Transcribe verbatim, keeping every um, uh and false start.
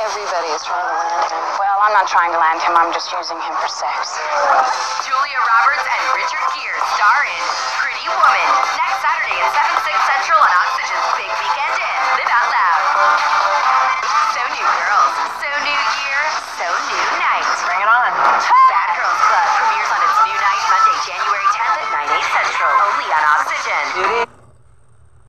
Everybody is trying to land him. Well, I'm not trying to land him. I'm just using him for sex. Julia Roberts and Richard Gere star in Pretty Woman. Next Saturday at seven, six Central on Oxygen's Big Weekend in Live Out Loud. So new girls, so new year, so new night. Bring it on. Bad Girls